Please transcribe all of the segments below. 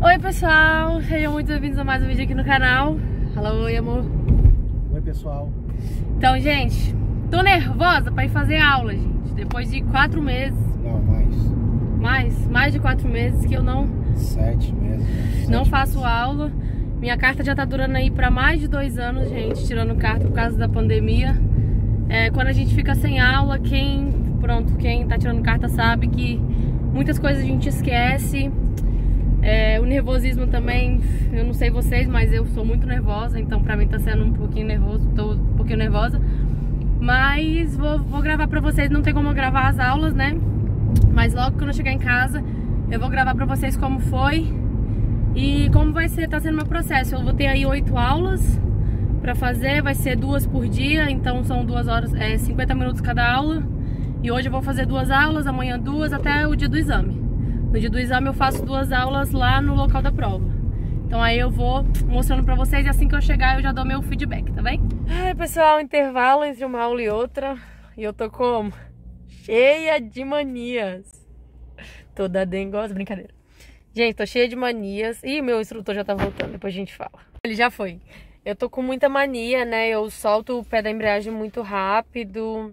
Oi pessoal, sejam muito bem-vindos a mais um vídeo aqui no canal. Fala oi amor. Oi pessoal. Então gente, tô nervosa pra ir fazer aula, gente. Depois de 4 meses. Não, mais de 4 meses que eu não 7 meses, né? não 7 faço meses. aula. Minha carta já tá durando aí pra mais de 2 anos, gente, tirando carta por causa da pandemia. Quando a gente fica sem aula, quem tá tirando carta sabe que muitas coisas a gente esquece. O nervosismo também, eu não sei vocês, mas eu sou muito nervosa, então pra mim tá sendo um pouquinho nervoso, tô um pouquinho nervosa. Mas vou gravar pra vocês, não tem como eu gravar as aulas, né? Mas logo quando eu chegar em casa, eu vou gravar pra vocês como foi e como vai ser, tá sendo meu processo. Eu vou ter aí 8 aulas pra fazer, vai ser 2 por dia, então são 2 horas, 50 minutos cada aula. E hoje eu vou fazer 2 aulas, amanhã 2, até o dia do exame. No dia do exame eu faço 2 aulas lá no local da prova. Então aí eu vou mostrando pra vocês e assim que eu chegar eu já dou meu feedback, tá bem? Ai pessoal, intervalo entre uma aula e outra. E eu tô como? Cheia de manias. Toda dengosa, brincadeira. Gente, tô cheia de manias. Ih, meu instrutor já tá voltando, depois a gente fala. Ele já foi. Eu tô com muita mania, né? Eu solto o pé da embreagem muito rápido.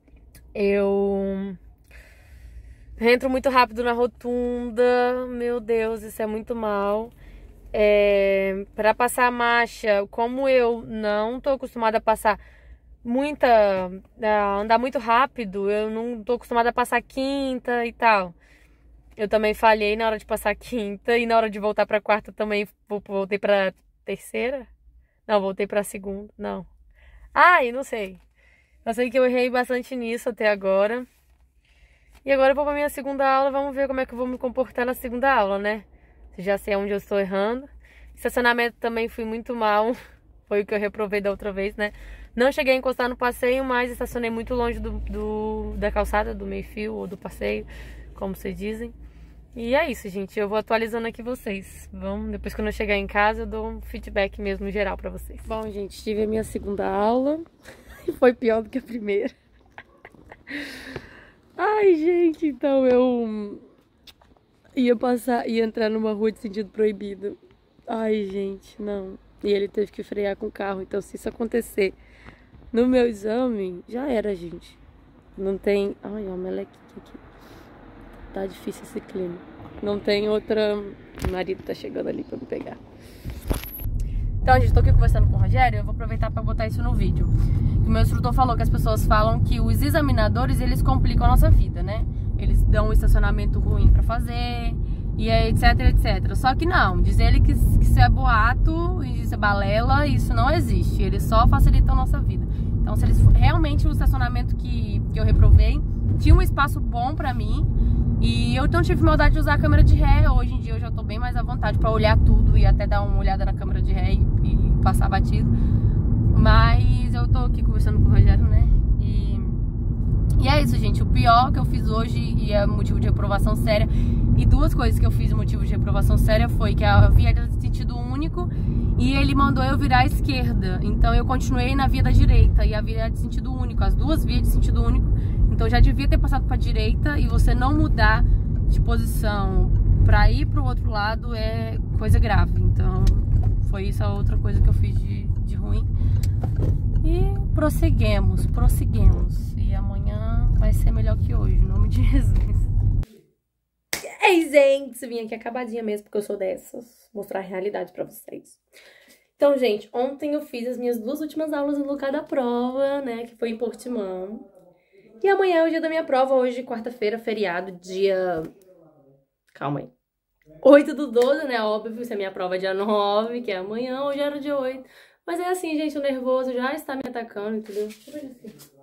Eu entro muito rápido na rotunda. Meu Deus, isso é muito mal. Pra passar a marcha, como eu não tô acostumada a passar andar muito rápido, eu não tô acostumada a passar quinta e tal. Eu também falhei na hora de passar quinta e na hora de voltar pra quarta também voltei pra terceira? Não, voltei pra segunda, não. Ai, não sei. Eu sei que eu errei bastante nisso até agora. E agora eu vou pra minha segunda aula, vamos ver como é que eu vou me comportar na segunda aula, né? Já sei onde eu estou errando. Estacionamento também fui muito mal. Foi o que eu reprovei da outra vez, né? Não cheguei a encostar no passeio, mas estacionei muito longe da calçada, do meio-fio ou do passeio, como vocês dizem. E é isso, gente. Eu vou atualizando aqui vocês. Depois quando eu chegar em casa, eu dou um feedback mesmo geral pra vocês. Bom, gente, tive a minha segunda aula. E foi pior do que a primeira. Ai, gente, então eu ia entrar numa rua de sentido proibido. Ai, gente, não. E ele teve que frear com o carro. Então, se isso acontecer no meu exame, já era, gente. Não tem... Ai, ó, o melequinho aqui. Tá difícil esse clima. Não tem outra... O marido tá chegando ali pra me pegar. Então, gente, tô aqui conversando com o Rogério. Eu vou aproveitar pra botar isso no vídeo. O meu instrutor falou que as pessoas falam que os examinadores, eles complicam a nossa vida, né? Eles dão um estacionamento ruim pra fazer, e etc, etc. Só que não, diz ele que isso é boato, isso é balela, isso não existe. Eles só facilitam a nossa vida. Então, se eles realmente o estacionamento que eu reprovei, tinha um espaço bom pra mim, e eu não tive maldade de usar a câmera de ré. Hoje em dia eu já tô bem mais à vontade pra olhar tudo e até dar uma olhada na câmera de ré e passar batido. Mas eu tô aqui conversando com o Rogério, né? E é isso, gente. O pior que eu fiz hoje e é motivo de reprovação séria. E 2 coisas que eu fiz motivo de reprovação séria foi que a via era de sentido único e ele mandou eu virar à esquerda. Então eu continuei na via da direita e a via era de sentido único, as 2 vias de sentido único. Então já devia ter passado pra direita e você não mudar de posição pra ir pro outro lado é coisa grave. Então foi isso a outra coisa que eu fiz de ruim. E prosseguimos. E amanhã vai ser melhor que hoje, em nome de Jesus. Ei, gente, vim aqui acabadinha mesmo, porque eu sou dessas. Mostrar a realidade pra vocês. Então, gente, ontem eu fiz as minhas 2 últimas aulas no local da prova, né, que foi em Portimão. E amanhã é o dia da minha prova, hoje, quarta-feira, feriado, dia... Calma aí. 8/12, né, óbvio, se a minha prova é dia 9, que é amanhã, hoje era o dia 8. Mas é assim, gente, o nervoso já está me atacando, entendeu? Deixa eu ver assim.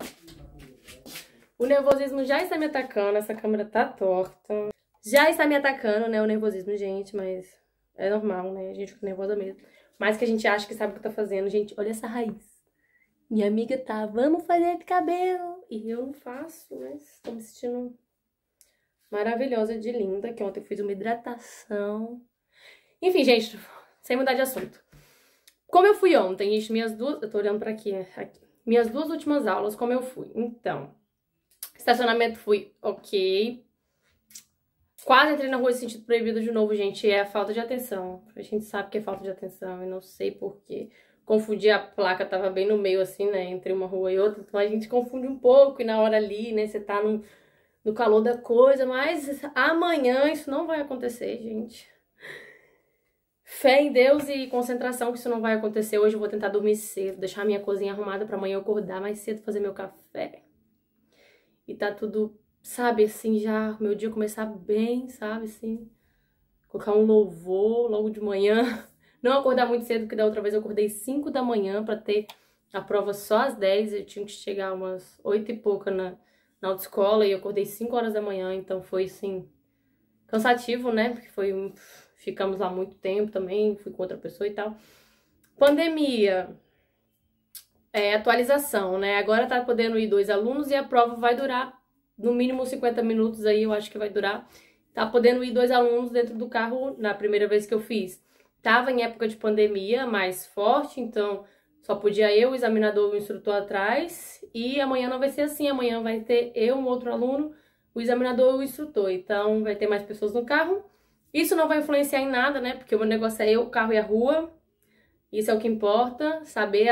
O nervosismo já está me atacando, essa câmera tá torta. Já está me atacando, né, o nervosismo, gente, mas é normal, né, a gente fica nervosa mesmo. Mas que a gente acha que sabe o que tá fazendo, gente, olha essa raiz. Minha amiga tá, vamos fazer de cabelo. E eu não faço, mas tô me sentindo maravilhosa de linda, que ontem eu fiz uma hidratação. Enfim, gente, sem mudar de assunto. Como eu fui ontem, gente, eu tô olhando pra aqui. Minhas 2 últimas aulas, como eu fui. Então, estacionamento fui ok. Quase entrei na rua de sentido proibido de novo, gente. É a falta de atenção. A gente sabe que é falta de atenção e não sei porquê. Confundi a placa, tava bem no meio, assim, né? Entre uma rua e outra. Então a gente confunde um pouco e na hora ali, né? Você tá no calor da coisa. Mas amanhã isso não vai acontecer, gente. Fé em Deus e concentração que isso não vai acontecer. Hoje eu vou tentar dormir cedo, deixar minha cozinha arrumada pra amanhã eu acordar mais cedo, fazer meu café. E tá tudo, sabe, assim, já meu dia começar bem, sabe, assim. Colocar um louvor logo de manhã. Não acordar muito cedo, porque da outra vez eu acordei 5 da manhã pra ter a prova só às 10. Eu tinha que chegar umas 8 e pouca na autoescola e eu acordei 5 horas da manhã. Então foi, assim, cansativo, né? Porque ficamos lá muito tempo também, fui com outra pessoa e tal. Pandemia. Atualização, né? Agora tá podendo ir 2 alunos e a prova vai durar no mínimo 50 minutos aí, eu acho que vai durar. Tá podendo ir 2 alunos dentro do carro na primeira vez que eu fiz. Tava em época de pandemia mais forte, então só podia eu, o examinador e o instrutor atrás. E amanhã não vai ser assim, amanhã vai ter eu, um outro aluno, o examinador e o instrutor. Então vai ter mais pessoas no carro. Isso não vai influenciar em nada, né? Porque o meu negócio é eu, o carro e a rua. Isso é o que importa, saber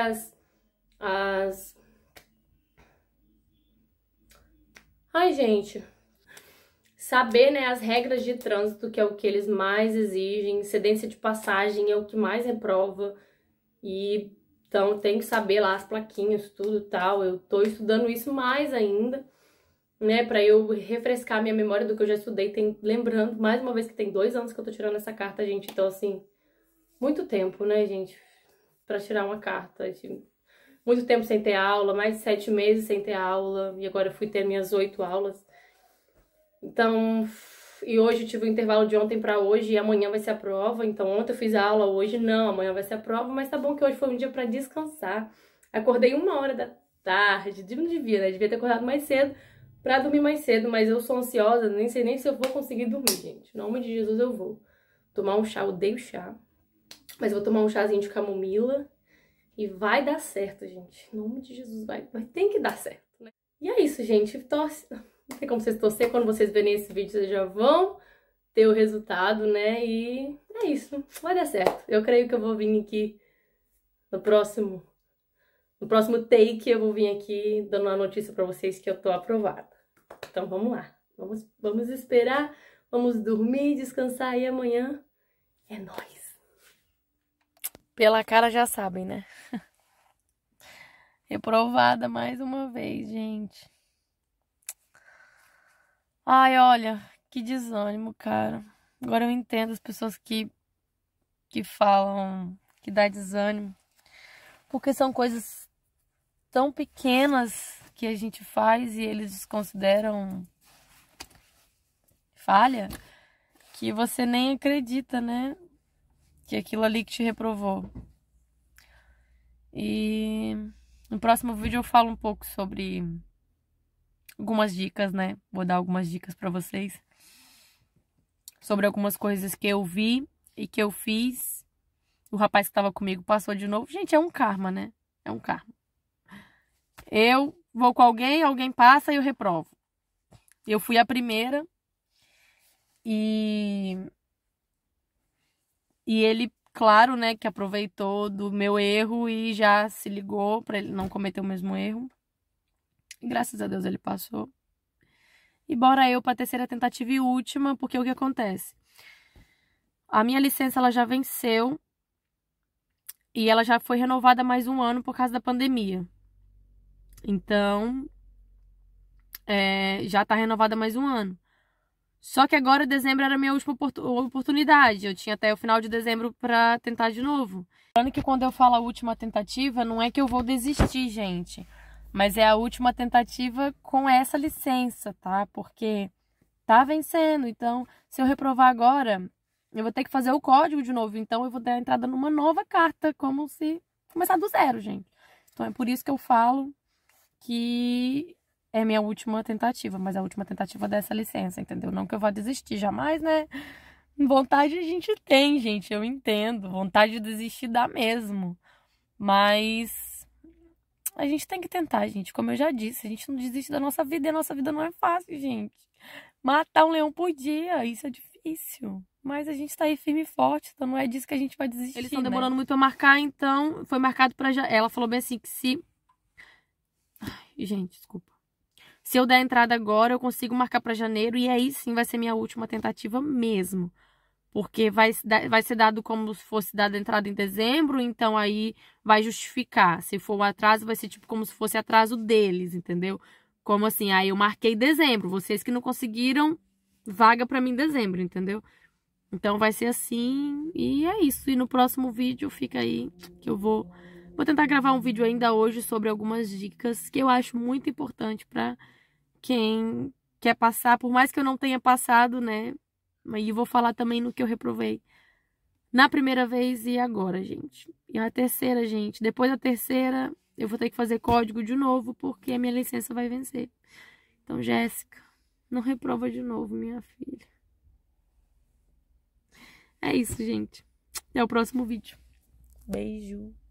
Ai, gente, saber, né, as regras de trânsito, que é o que eles mais exigem, cedência de passagem é o que mais reprova, e então tem que saber lá as plaquinhas, tudo e tal. Eu tô estudando isso mais ainda, né, pra eu refrescar a minha memória do que eu já estudei, lembrando, mais uma vez, que tem 2 anos que eu tô tirando essa carta, gente, então, assim, muito tempo, né, gente, pra tirar uma carta, assim. Muito tempo sem ter aula, mais de 7 meses sem ter aula, e agora eu fui ter minhas 8 aulas. Então, e hoje eu tive o intervalo de ontem pra hoje, e amanhã vai ser a prova. Então ontem eu fiz a aula, hoje não, amanhã vai ser a prova, mas tá bom que hoje foi um dia pra descansar. Acordei 1 hora da tarde, não devia, né? Devia ter acordado mais cedo pra dormir mais cedo, mas eu sou ansiosa, nem sei nem se eu vou conseguir dormir, gente. Em nome de Jesus eu vou tomar um chá, eu odeio chá, mas eu vou tomar um chazinho de camomila. E vai dar certo, gente. Em nome de Jesus, tem que dar certo, né? E é isso, gente. Torce. Não tem como vocês torcer. Quando vocês verem esse vídeo, vocês já vão ter o resultado, né? E é isso. Vai dar certo. Eu creio que eu vou vir aqui no próximo take. Eu vou vir aqui dando uma notícia pra vocês que eu tô aprovada. Então, vamos lá. Vamos esperar. Vamos dormir, descansar e amanhã é nóis. Pela cara já sabem, né? Reprovada mais uma vez, gente. Ai, olha, que desânimo, cara. Agora eu entendo as pessoas que falam que dá desânimo. Porque são coisas tão pequenas que a gente faz e eles desconsideram falha, que você nem acredita, né? Que aquilo ali que te reprovou. E no próximo vídeo eu falo um pouco sobre algumas dicas, né? Vou dar algumas dicas pra vocês sobre algumas coisas que eu vi e que eu fiz. O rapaz que tava comigo passou de novo. Gente, é um karma, né? É um karma. Eu vou com alguém passa e eu reprovo. Eu fui a primeira e ele, claro, né, que aproveitou do meu erro e já se ligou pra ele não cometer o mesmo erro. E graças a Deus ele passou. E bora eu pra terceira tentativa e última, porque o que acontece? A minha licença, ela já venceu e ela já foi renovada mais 1 ano por causa da pandemia. Então, já tá renovada mais 1 ano. Só que agora, dezembro era a minha última oportunidade. Eu tinha até o final de dezembro pra tentar de novo. Lembrando que quando eu falo a última tentativa, não é que eu vou desistir, gente. Mas é a última tentativa com essa licença, tá? Porque tá vencendo. Então, se eu reprovar agora, eu vou ter que fazer o código de novo. Então, eu vou dar entrada numa nova carta, como se começar do zero, gente. Então, é por isso que eu falo que é minha última tentativa, mas a última tentativa dessa licença, entendeu? Não que eu vá desistir, jamais, né? Vontade a gente tem, gente, eu entendo. Vontade de desistir dá mesmo. Mas a gente tem que tentar, gente. Como eu já disse, a gente não desiste da nossa vida e a nossa vida não é fácil, gente. matar um leão por dia. Isso é difícil. Mas a gente tá aí firme e forte, então não é disso que a gente vai desistir. Eles estão demorando muito a marcar, então foi marcado pra já. Ela falou bem assim que se. Ai, gente, desculpa. Se eu der a entrada agora, eu consigo marcar pra janeiro e aí sim vai ser minha última tentativa mesmo. Porque vai ser dado como se fosse dada a entrada em dezembro, então aí vai justificar. Se for um atraso, vai ser tipo como se fosse atraso deles, entendeu? Como assim, aí eu marquei dezembro, vocês que não conseguiram, vaga pra mim em dezembro, entendeu? Então vai ser assim, e é isso. E no próximo vídeo fica aí que eu vou tentar gravar um vídeo ainda hoje sobre algumas dicas que eu acho muito importante pra quem quer passar, por mais que eu não tenha passado, né? E vou falar também no que eu reprovei na primeira vez e agora, gente. E a terceira, gente. Depois da terceira, eu vou ter que fazer código de novo, porque a minha licença vai vencer. Então, Jéssica, não reprova de novo, minha filha. É isso, gente. Até o próximo vídeo. Beijo.